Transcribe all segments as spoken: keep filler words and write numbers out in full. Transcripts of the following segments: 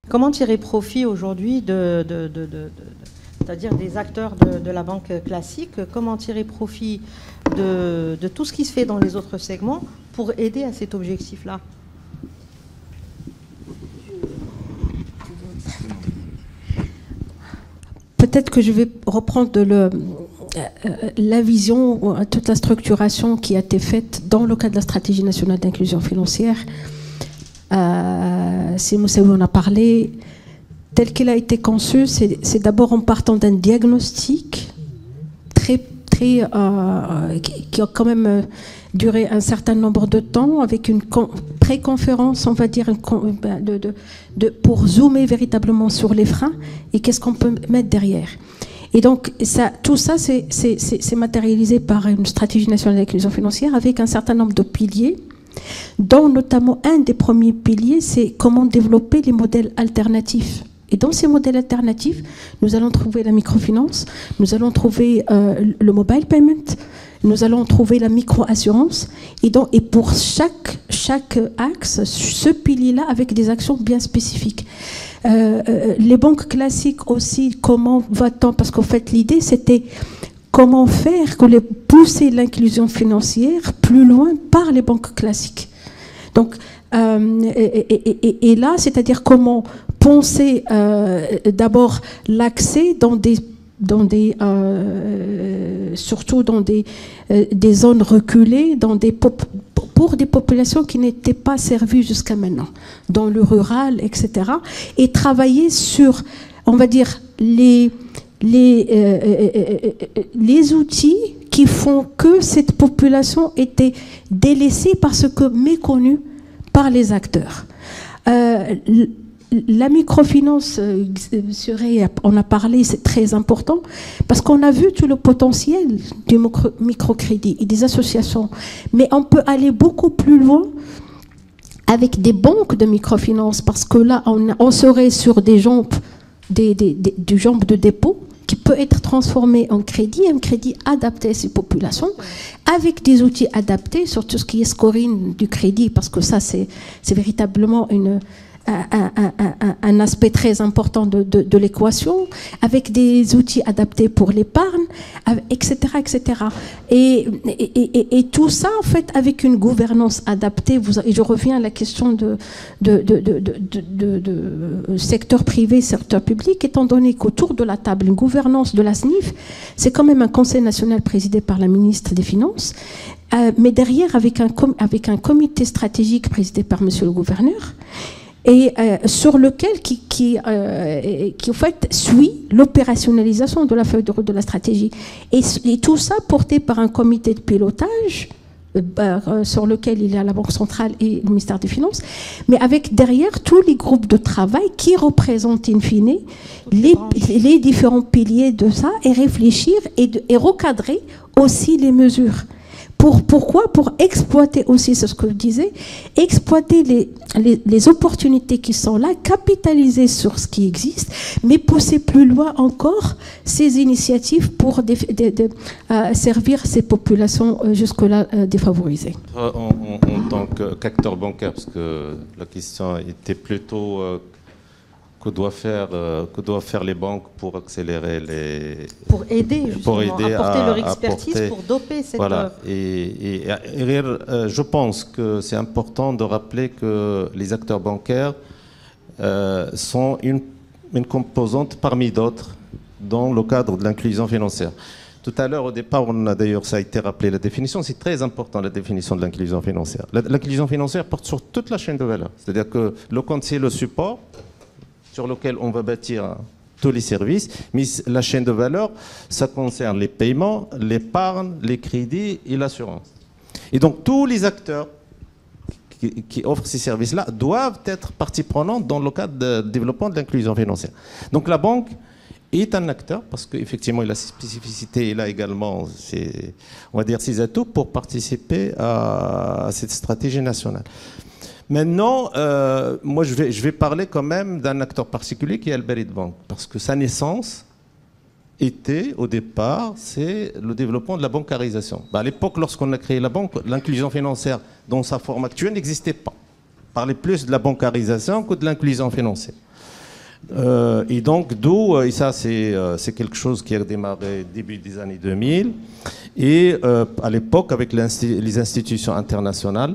Comment tirer profit aujourd'hui de, de, de, de, de c'est-à-dire des acteurs de, de la banque classique, comment tirer profit de, de tout ce qui se fait dans les autres segments pour aider à cet objectif-là? Peut-être que je vais reprendre de le, euh, la vision, toute la structuration qui a été faite dans le cadre de la stratégie nationale d'inclusion financière. Euh, si Moussaoui en a parlé, tel qu'il a été conçu, c'est d'abord en partant d'un diagnostic très, très, euh, qui, qui a quand même euh, duré un certain nombre de temps, avec une pré-conférence, on va dire, une, de, de, de, pour zoomer véritablement sur les freins et qu'est-ce qu'on peut mettre derrière. Et donc, ça, tout ça, c'est matérialisé par une stratégie nationale d'inclusion financière avec un certain nombre de piliers, dont notamment un des premiers piliers, c'est comment développer les modèles alternatifs. Et dans ces modèles alternatifs, nous allons trouver la microfinance, nous allons trouver euh, le mobile payment, nous allons trouver la micro-assurance. Et, donc, et pour chaque, chaque axe, ce pilier-là, avec des actions bien spécifiques. Euh, euh, les banques classiques aussi, comment va-t-on? Parce qu'en fait, l'idée, c'était comment faire que les pousser l'inclusion financière plus loin par les banques classiques. Donc, euh, et, et, et, et là, c'est-à-dire comment penser euh, d'abord l'accès dans des, dans des euh, surtout dans des, euh, des zones reculées, dans des pop pour des populations qui n'étaient pas servies jusqu'à maintenant, dans le rural, et cetera. Et travailler sur, on va dire, les, les, euh, les outils qui font que cette population était délaissée parce que méconnue par les acteurs. Euh, La microfinance, serait, on a parlé, c'est très important, parce qu'on a vu tout le potentiel du microcrédit et des associations. Mais on peut aller beaucoup plus loin avec des banques de microfinance, parce que là, on, on serait sur des jambes, des, des, des, des jambes de dépôt qui peut être transformé en crédit, un crédit adapté à ces populations, avec des outils adaptés sur tout ce qui est scoring du crédit, parce que ça, c'est véritablement une... Un, un, un, un aspect très important de, de, de l'équation, avec des outils adaptés pour l'épargne, et cetera, et cetera. Et, et, et, et tout ça, en fait, avec une gouvernance adaptée. Vous, et je reviens à la question de, de, de, de, de, de, de secteur privé, secteur public, étant donné qu'autour de la table, une gouvernance de la S N I F, c'est quand même un conseil national présidé par la ministre des Finances, euh, mais derrière, avec un, com avec un comité stratégique présidé par monsieur le gouverneur, et euh, sur lequel qui, qui, euh, qui en fait suit l'opérationnalisation de la feuille de route de la stratégie. Et, et tout ça porté par un comité de pilotage euh, euh, sur lequel il y a la Banque centrale et le ministère des Finances, mais avec derrière tous les groupes de travail qui représentent in fine les, les différents piliers de ça, et réfléchir et, de, et recadrer aussi les mesures. Pour, pourquoi? Pour exploiter aussi, c'est ce que je disais, exploiter les, les, les opportunités qui sont là, capitaliser sur ce qui existe, mais pousser plus loin encore ces initiatives pour des, des, des, euh, servir ces populations euh, jusque-là euh, défavorisées. En, en, en tant qu'acteur bancaire, parce que la question était plutôt... Euh, que doivent faire euh, que doivent faire les banques pour accélérer les pour aider justement, pour aider apporter à, leur expertise apporter, pour doper cette voilà et, et, et euh, je pense que c'est important de rappeler que les acteurs bancaires euh, sont une, une composante parmi d'autres dans le cadre de l'inclusion financière. Tout à l'heure, au départ, on a d'ailleurs, ça a été rappelé, la définition, c'est très important, la définition de l'inclusion financière. L'inclusion financière porte sur toute la chaîne de valeur, c'est-à-dire que le compte, c'est le support sur lequel on va bâtir tous les services, mais la chaîne de valeur, ça concerne les paiements, l'épargne, les crédits et l'assurance. Et donc tous les acteurs qui, qui offrent ces services-là doivent être partie prenante dans le cadre de développement de l'inclusion financière. Donc la banque est un acteur, parce qu'effectivement il a ses spécificités, il a également ses, on va dire, ses atouts pour participer à, à cette stratégie nationale. Maintenant, euh, moi, je vais, je vais parler quand même d'un acteur particulier qui est Al-Barid Bank, parce que sa naissance était, au départ, c'est le développement de la bancarisation. Ben, à l'époque, lorsqu'on a créé la banque, l'inclusion financière, dans sa forme actuelle, n'existait pas. On parlait plus de la bancarisation que de l'inclusion financière. Euh, et donc, d'où, et ça c'est euh, quelque chose qui a démarré début des années deux mille, et euh, à l'époque, avec les institutions internationales,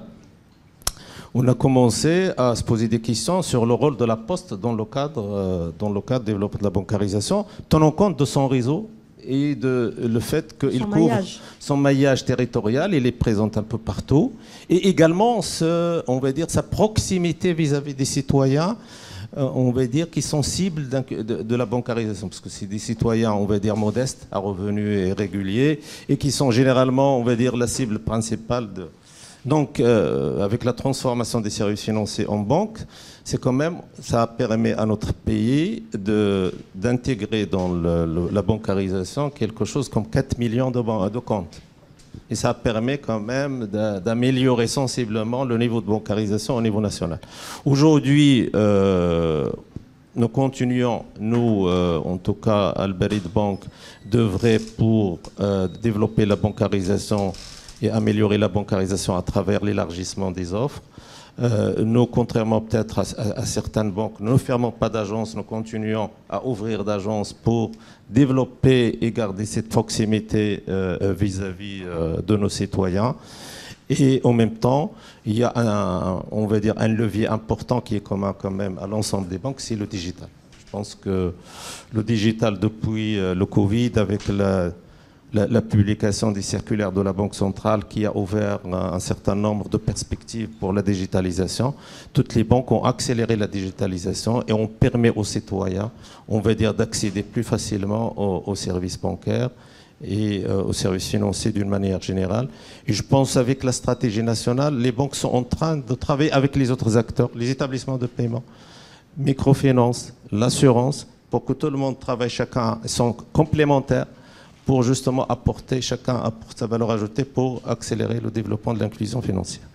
on a commencé à se poser des questions sur le rôle de la Poste dans le cadre, euh, dans le cadre du développement de la bancarisation, tenant compte de son réseau et de le fait qu'il couvre son maillage territorial, il est présent un peu partout, et également, ce, on va dire, sa proximité vis-à-vis des citoyens, euh, on va dire, qui sont cibles de, de la bancarisation, parce que c'est des citoyens, on va dire, modestes, à revenus réguliers, et qui sont généralement, on va dire, la cible principale de... Donc, euh, avec la transformation des services financiers en banque, c'est quand même, ça permet à notre pays d'intégrer dans le, le, la bancarisation quelque chose comme quatre millions de, de comptes. Et ça permet quand même d'améliorer sensiblement le niveau de bancarisation au niveau national. Aujourd'hui, euh, nous continuons, nous, euh, en tout cas, Al-Barid Bank, d'œuvrer pour euh, développer la bancarisation et améliorer la bancarisation à travers l'élargissement des offres. Euh, nous, contrairement peut-être à, à, à certaines banques, nous ne fermons pas d'agences, nous continuons à ouvrir d'agences pour développer et garder cette proximité vis-à-vis euh, -vis, euh, de nos citoyens. Et en même temps, il y a un, on va dire, un levier important qui est commun quand même à l'ensemble des banques, c'est le digital. Je pense que le digital, depuis euh, le Covid, avec la La, la publication des circulaires de la Banque centrale qui a ouvert un, un certain nombre de perspectives pour la digitalisation. Toutes les banques ont accéléré la digitalisation et on permet aux citoyens, on va dire, d'accéder plus facilement aux, aux services bancaires et euh, aux services financiers d'une manière générale. Et je pense avec la stratégie nationale, les banques sont en train de travailler avec les autres acteurs, les établissements de paiement, microfinance, l'assurance, pour que tout le monde travaille, chacun, sont complémentaires, pour justement apporter, chacun apporte sa valeur ajoutée pour accélérer le développement de l'inclusion financière.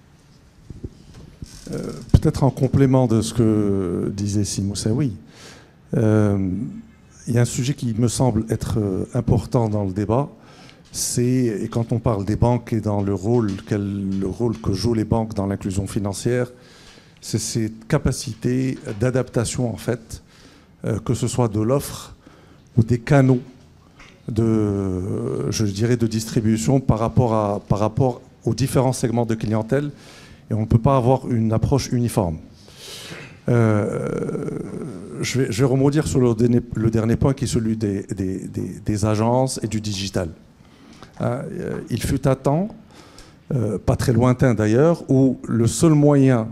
Euh, Peut-être en complément de ce que disait Sy Moussaoui, euh, il y a un sujet qui me semble être important dans le débat, c'est, et quand on parle des banques et dans le rôle, quel, le rôle que jouent les banques dans l'inclusion financière, c'est cette capacité d'adaptation, en fait, euh, que ce soit de l'offre ou des canaux de, je dirais, de distribution par rapport, à, par rapport aux différents segments de clientèle, et on ne peut pas avoir une approche uniforme. Euh, je, vais, je vais rebondir sur le dernier, le dernier point qui est celui des, des, des, des agences et du digital. Euh, il fut un temps, euh, pas très lointain d'ailleurs, où le seul moyen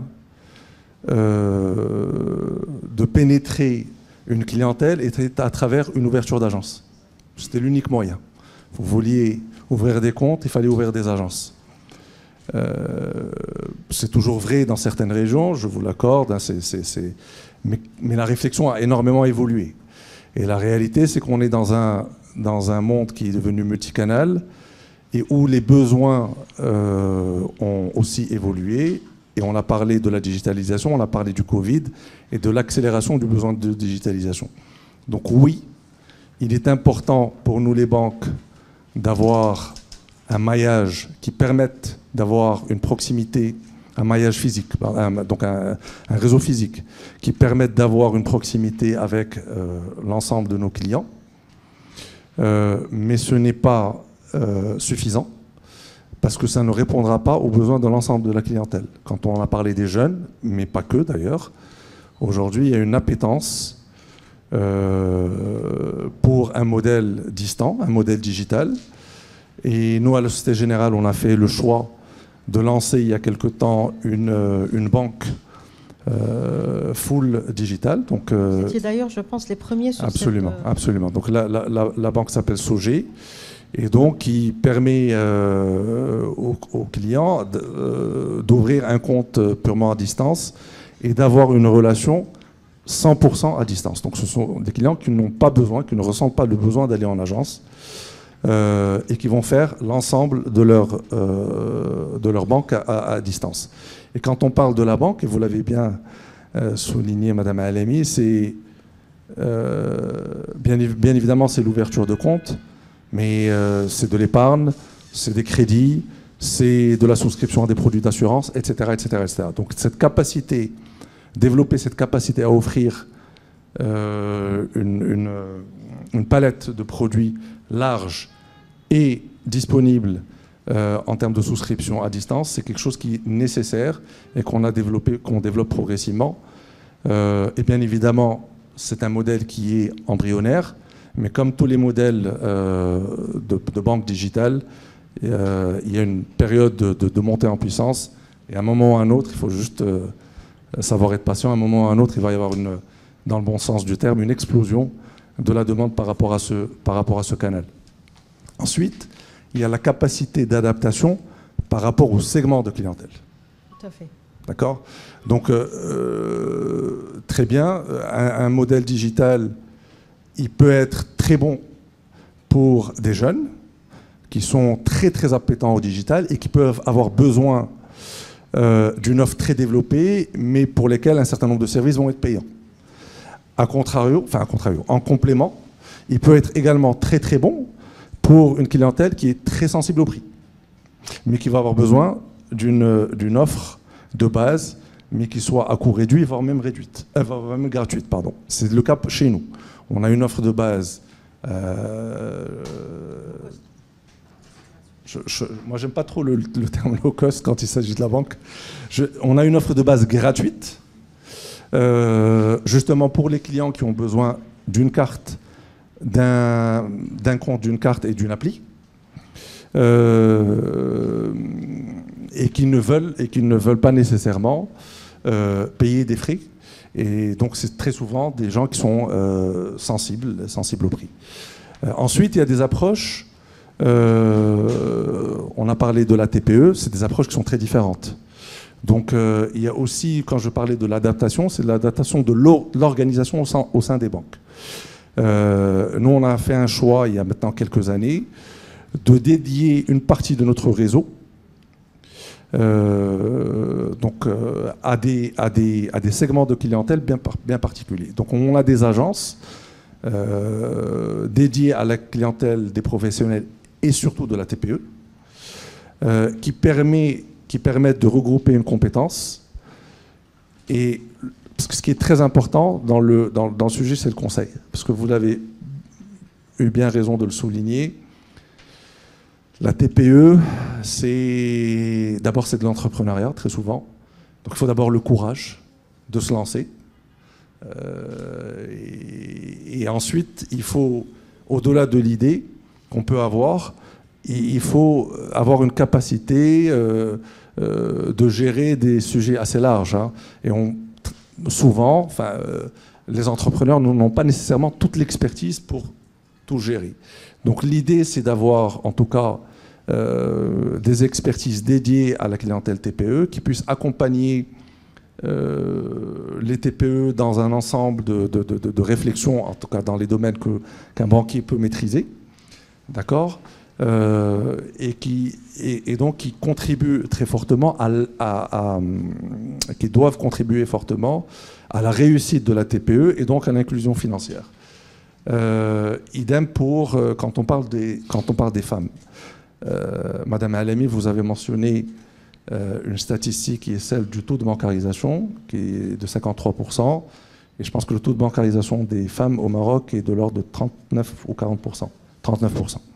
euh, de pénétrer une clientèle était à travers une ouverture d'agence. C'était l'unique moyen. Vous vouliez ouvrir des comptes, il fallait ouvrir des agences. Euh, c'est toujours vrai dans certaines régions, je vous l'accorde, hein, c'est, c'est, c'est... Mais, mais la réflexion a énormément évolué. Et la réalité, c'est qu'on est dans un, dans un monde qui est devenu multicanal et où les besoins euh, ont aussi évolué. Et on a parlé de la digitalisation, on a parlé du Covid et de l'accélération du besoin de digitalisation. Donc oui, il est important pour nous les banques d'avoir un maillage qui permette d'avoir une proximité, un maillage physique, donc un, un réseau physique qui permette d'avoir une proximité avec euh, l'ensemble de nos clients. Euh, mais ce n'est pas euh, suffisant parce que ça ne répondra pas aux besoins de l'ensemble de la clientèle. Quand on a parlé des jeunes, mais pas que d'ailleurs, aujourd'hui il y a une appétence Euh, pour un modèle distant, un modèle digital. Et nous, à la Société Générale, on a fait le choix de lancer il y a quelque temps une, une banque euh, full digital. Donc, euh, C'était d'ailleurs, je pense, les premiers sur absolument, cette... absolument. Donc la, la, la, la banque s'appelle Sogé et donc qui permet euh, aux, aux clients d'ouvrir un compte purement à distance et d'avoir une relation cent pour cent à distance. Donc ce sont des clients qui n'ont pas besoin, qui ne ressentent pas le besoin d'aller en agence euh, et qui vont faire l'ensemble de leur, euh, de leur banque à, à distance. Et quand on parle de la banque, et vous l'avez bien euh, souligné, Madame Alemi, c'est euh, bien, bien évidemment c'est l'ouverture de compte, mais euh, c'est de l'épargne, c'est des crédits, c'est de la souscription à des produits d'assurance, et cetera, et cetera, et cetera. Donc cette capacité développer cette capacité à offrir euh, une, une, une palette de produits large et disponible euh, en termes de souscription à distance, c'est quelque chose qui est nécessaire et qu'on a développé, qu'on développe progressivement. Euh, et bien évidemment, c'est un modèle qui est embryonnaire, mais comme tous les modèles euh, de, de banque digitale, euh, il y a une période de, de, de montée en puissance, et à un moment ou à un autre, il faut juste euh, savoir être patient, à un moment ou à un autre, il va y avoir, une, dans le bon sens du terme, une explosion de la demande par rapport à ce, par rapport à ce canal. Ensuite, il y a la capacité d'adaptation par rapport au segment de clientèle. Tout à fait. D'accord ? Donc, euh, très bien, un, un modèle digital, il peut être très bon pour des jeunes qui sont très très appétents au digital et qui peuvent avoir besoin euh, d'une offre très développée, mais pour lesquelles un certain nombre de services vont être payants. A contrario, enfin à contrario, en complément, il peut être également très très bon pour une clientèle qui est très sensible au prix, mais qui va avoir besoin d'une d'une offre de base, mais qui soit à coût réduit, voire même réduite, euh, voire même gratuite, pardon. C'est le cas chez nous. On a une offre de base. Euh, je, je, moi, j'aime pas trop le, le terme low cost quand il s'agit de la banque. Je, on a une offre de base gratuite, euh, justement pour les clients qui ont besoin d'une carte, d'un d'un compte, d'une carte et d'une appli, euh, et qui ne veulent et qui ne veulent pas nécessairement euh, payer des frais. Et donc, c'est très souvent des gens qui sont euh, sensibles, sensibles au prix. Euh, ensuite, il y a des approches, euh, on a parlé de la T P E, c'est des approches qui sont très différentes. Donc, euh, il y a aussi, quand je parlais de l'adaptation, c'est de l'adaptation de l'organisation au sein, au sein des banques. Euh, nous, on a fait un choix, il y a maintenant quelques années, de dédier une partie de notre réseau Euh, donc euh, à, des, à, des, à des segments de clientèle bien, par, bien particuliers. Donc on a des agences euh, dédiées à la clientèle des professionnels et surtout de la T P E euh, qui, permet, qui permettent de regrouper une compétence. Et ce qui est très important dans le, dans, dans le sujet, c'est le conseil. Parce que vous avez eu bien raison de le souligner. La T P E, c'est d'abord c'est de l'entrepreneuriat, très souvent. Donc il faut d'abord le courage de se lancer. Euh, et, et ensuite, il faut, au-delà de l'idée qu'on peut avoir, il faut avoir une capacité euh, euh, de gérer des sujets assez larges. Hein. Et on, souvent, enfin, euh, les entrepreneurs n'ont pas nécessairement toute l'expertise pour tout gérer. Donc l'idée, c'est d'avoir, en tout cas, Euh, des expertises dédiées à la clientèle T P E qui puissent accompagner euh, les T P E dans un ensemble de, de, de, de réflexions, en tout cas dans les domaines que, qu'un banquier peut maîtriser, d'accord, euh, et, qui, et, et donc qui contribuent très fortement, à, à, à, qui doivent contribuer fortement à la réussite de la T P E et donc à l'inclusion financière. Euh, idem pour euh, quand on parle des, quand on parle des femmes. Euh, Madame Alami, vous avez mentionné euh, une statistique qui est celle du taux de bancarisation, qui est de cinquante-trois pour cent. Et je pense que le taux de bancarisation des femmes au Maroc est de l'ordre de trente-neuf ou quarante pour cent. trente-neuf pour cent.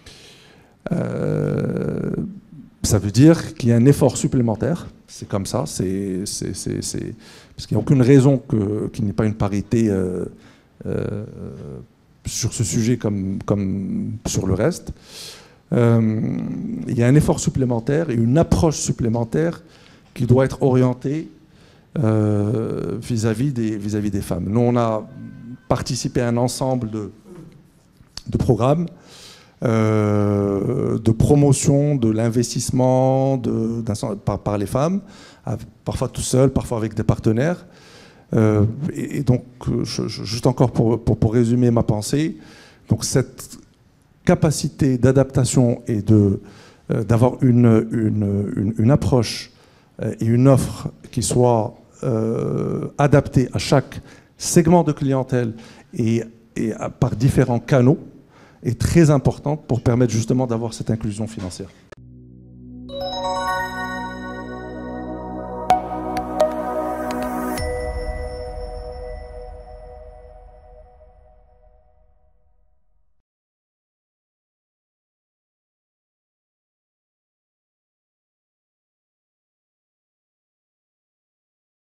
Euh, ça veut dire qu'il y a un effort supplémentaire. C'est comme ça. C'est, c'est, c'est, c'est... Parce qu'il n'y a aucune raison que, qu'il n'y ait pas une parité euh, euh, sur ce sujet comme, comme sur le reste. Euh, il y a un effort supplémentaire et une approche supplémentaire qui doit être orientée euh, vis-à-vis des, vis-à-vis des femmes. Nous, on a participé à un ensemble de, de programmes euh, de promotion de l'investissement de, par, par les femmes, parfois tout seul, parfois avec des partenaires. Euh, et, et donc, je, je, juste encore pour, pour, pour résumer ma pensée, donc cette capacité d'adaptation et de, euh, d'avoir une, une, une, une approche euh, et une offre qui soit euh, adaptée à chaque segment de clientèle et, et à, par différents canaux est très importante pour permettre justement d'avoir cette inclusion financière.